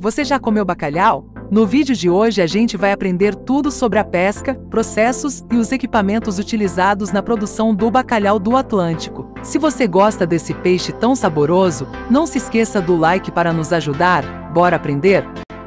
Você já comeu bacalhau? No vídeo de hoje a gente vai aprender tudo sobre a pesca, processos e os equipamentos utilizados na produção do bacalhau do Atlântico. Se você gosta desse peixe tão saboroso, não se esqueça do like para nos ajudar. Bora aprender?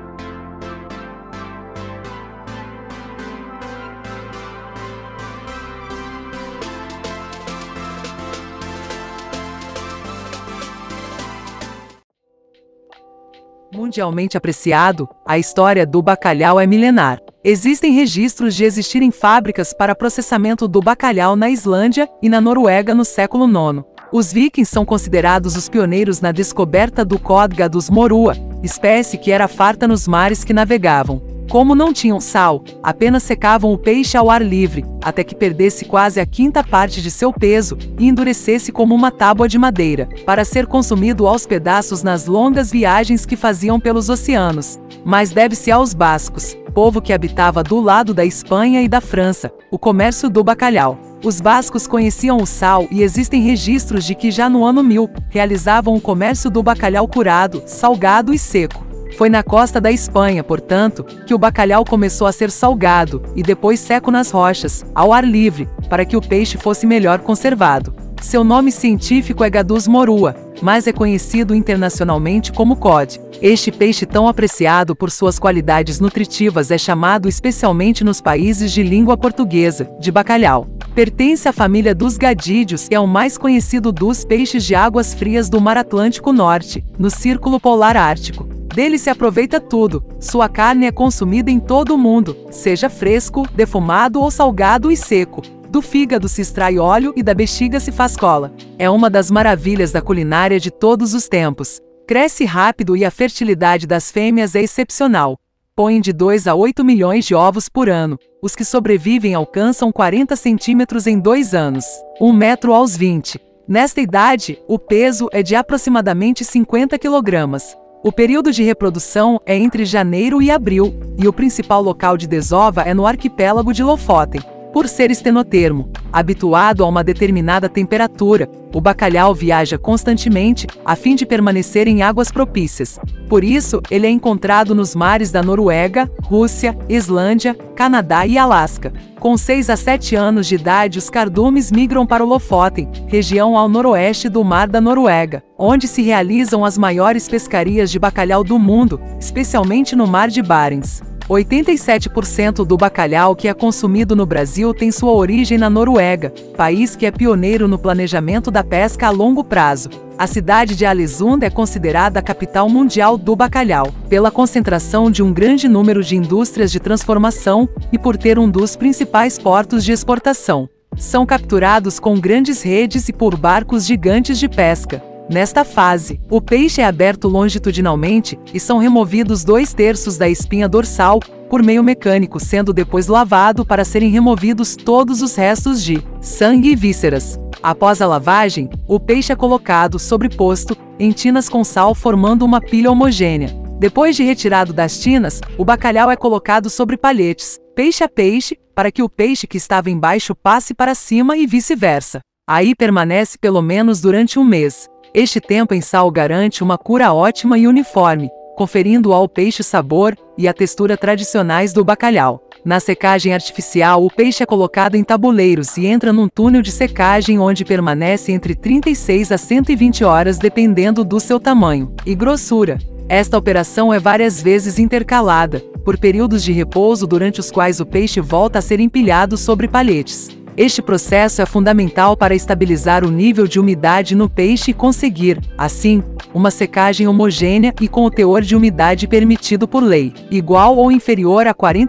Mundialmente apreciado, a história do bacalhau é milenar. Existem registros de existirem fábricas para processamento do bacalhau na Islândia e na Noruega no século IX. Os vikings são considerados os pioneiros na descoberta do codga dos morua, espécie que era farta nos mares que navegavam. Como não tinham sal, apenas secavam o peixe ao ar livre, até que perdesse quase a quinta parte de seu peso e endurecesse como uma tábua de madeira, para ser consumido aos pedaços nas longas viagens que faziam pelos oceanos. Mas deve-se aos bascos, povo que habitava do lado da Espanha e da França, o comércio do bacalhau. Os bascos conheciam o sal e existem registros de que já no ano 1000 realizavam o comércio do bacalhau curado, salgado e seco. Foi na costa da Espanha, portanto, que o bacalhau começou a ser salgado e depois seco nas rochas, ao ar livre, para que o peixe fosse melhor conservado. Seu nome científico é Gadus morua, mas é conhecido internacionalmente como cod. Este peixe tão apreciado por suas qualidades nutritivas é chamado especialmente nos países de língua portuguesa, de bacalhau. Pertence à família dos gadídeos e é o mais conhecido dos peixes de águas frias do Mar Atlântico Norte, no Círculo Polar Ártico. Dele se aproveita tudo, sua carne é consumida em todo o mundo, seja fresco, defumado ou salgado e seco. Do fígado se extrai óleo e da bexiga se faz cola. É uma das maravilhas da culinária de todos os tempos. Cresce rápido e a fertilidade das fêmeas é excepcional. Põem de 2 a 8 milhões de ovos por ano. Os que sobrevivem alcançam 40 centímetros em 2 anos, 1 metro aos 20. Nesta idade, o peso é de aproximadamente 50 quilogramas. O período de reprodução é entre janeiro e abril, e o principal local de desova é no arquipélago de Lofoten. Por ser estenotermo, habituado a uma determinada temperatura, o bacalhau viaja constantemente a fim de permanecer em águas propícias. Por isso, ele é encontrado nos mares da Noruega, Rússia, Islândia, Canadá e Alasca. Com 6 a 7 anos de idade, os cardumes migram para o Lofoten, região ao noroeste do Mar da Noruega, onde se realizam as maiores pescarias de bacalhau do mundo, especialmente no Mar de Barents. 87% do bacalhau que é consumido no Brasil tem sua origem na Noruega, país que é pioneiro no planejamento da pesca a longo prazo. A cidade de Aalesund é considerada a capital mundial do bacalhau, pela concentração de um grande número de indústrias de transformação e por ter um dos principais portos de exportação. São capturados com grandes redes e por barcos gigantes de pesca. Nesta fase, o peixe é aberto longitudinalmente e são removidos 2/3 da espinha dorsal por meio mecânico, sendo depois lavado para serem removidos todos os restos de sangue e vísceras. Após a lavagem, o peixe é colocado sobreposto em tinas com sal formando uma pilha homogênea. Depois de retirado das tinas, o bacalhau é colocado sobre palhetes, peixe a peixe, para que o peixe que estava embaixo passe para cima e vice-versa. Aí permanece pelo menos durante 1 mês. Este tempo em sal garante uma cura ótima e uniforme, conferindo ao peixe sabor e a textura tradicionais do bacalhau. Na secagem artificial, o peixe é colocado em tabuleiros e entra num túnel de secagem onde permanece entre 36 a 120 horas dependendo do seu tamanho e grossura. Esta operação é várias vezes intercalada, por períodos de repouso durante os quais o peixe volta a ser empilhado sobre palhetes. Este processo é fundamental para estabilizar o nível de umidade no peixe e conseguir, assim, uma secagem homogênea e com o teor de umidade permitido por lei, igual ou inferior a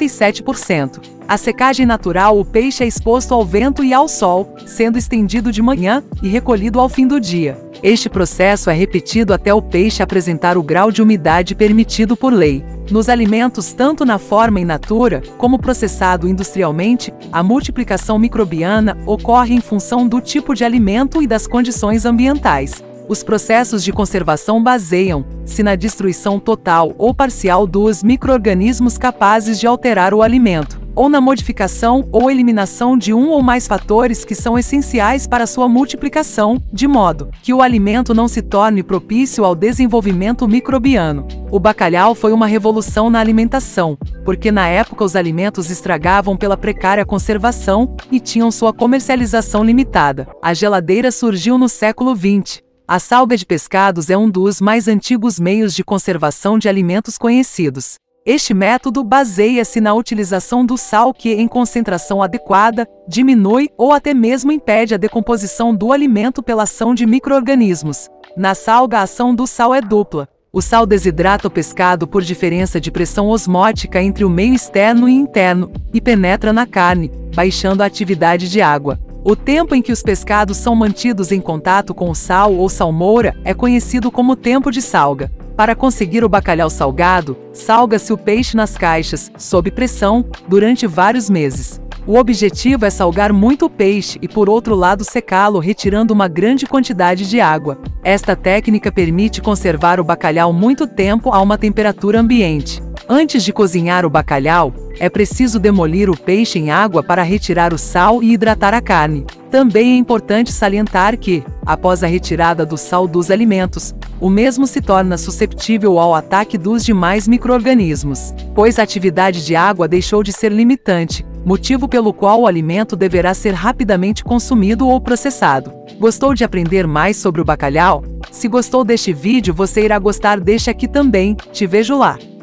47%. A secagem natural, o peixe é exposto ao vento e ao sol, sendo estendido de manhã e recolhido ao fim do dia. Este processo é repetido até o peixe apresentar o grau de umidade permitido por lei. Nos alimentos, tanto na forma in natura, como processado industrialmente, a multiplicação microbiana ocorre em função do tipo de alimento e das condições ambientais. Os processos de conservação baseiam-se na destruição total ou parcial dos micro-organismos capazes de alterar o alimento, ou na modificação ou eliminação de um ou mais fatores que são essenciais para sua multiplicação, de modo que o alimento não se torne propício ao desenvolvimento microbiano. O bacalhau foi uma revolução na alimentação, porque na época os alimentos estragavam pela precária conservação e tinham sua comercialização limitada. A geladeira surgiu no século XX. A salga de pescados é um dos mais antigos meios de conservação de alimentos conhecidos. Este método baseia-se na utilização do sal que, em concentração adequada, diminui ou até mesmo impede a decomposição do alimento pela ação de micro-organismos. Na salga, a ação do sal é dupla. O sal desidrata o pescado por diferença de pressão osmótica entre o meio externo e interno e penetra na carne, baixando a atividade de água. O tempo em que os pescados são mantidos em contato com o sal ou salmoura é conhecido como tempo de salga. Para conseguir o bacalhau salgado, salga-se o peixe nas caixas, sob pressão, durante vários meses. O objetivo é salgar muito o peixe e, por outro lado, secá-lo retirando uma grande quantidade de água. Esta técnica permite conservar o bacalhau muito tempo a uma temperatura ambiente. Antes de cozinhar o bacalhau, é preciso demolir o peixe em água para retirar o sal e hidratar a carne. Também é importante salientar que, após a retirada do sal dos alimentos, o mesmo se torna susceptível ao ataque dos demais micro-organismos, pois a atividade de água deixou de ser limitante, motivo pelo qual o alimento deverá ser rapidamente consumido ou processado. Gostou de aprender mais sobre o bacalhau? Se gostou deste vídeo, você irá gostar deste aqui também. Te vejo lá!